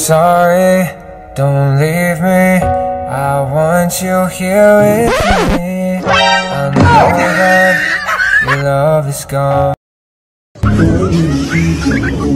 Sorry, don't leave me. I want you here with me. I know that your love is gone.